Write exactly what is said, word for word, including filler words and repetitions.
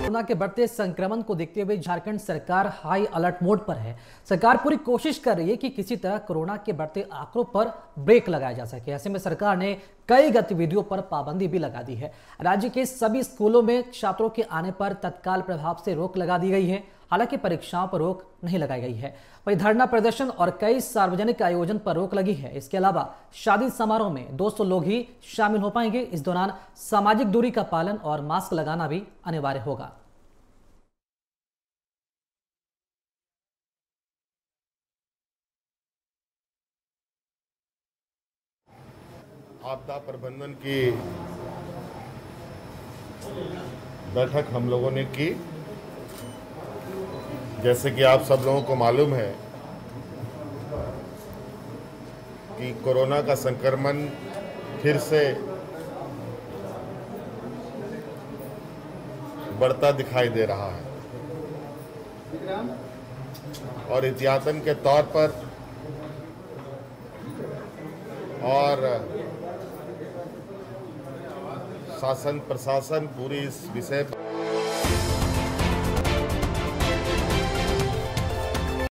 Corona के बढ़ते संक्रमण को देखते हुए झारखंड सरकार हाई अलर्ट मोड पर है। सरकार पूरी कोशिश कर रही है कि किसी तरह कोरोना के बढ़ते आंकड़ों पर ब्रेक लगाया जा सके। ऐसे में सरकार ने कई गतिविधियों पर पाबंदी भी लगा दी है। राज्य के सभी स्कूलों में छात्रों के आने पर तत्काल प्रभाव से रोक लगा दी गई है। हालांकि परीक्षाओं पर रोक नहीं लगाई गई है। वहीं धरना प्रदर्शन और कई सार्वजनिक आयोजन पर रोक लगी है। इसके अलावा शादी समारोह में दो सौ लोग ही शामिल हो पाएंगे। इस दौरान सामाजिक दूरी का पालन और मास्क लगाना भी अनिवार्य होगा। आपदा प्रबंधन की बैठक हम लोगों ने की। जैसे कि आप सब लोगों को मालूम है कि कोरोना का संक्रमण फिर से बढ़ता दिखाई दे रहा है और एहतियातन के तौर पर और शासन प्रशासन पूरी इस विषय पर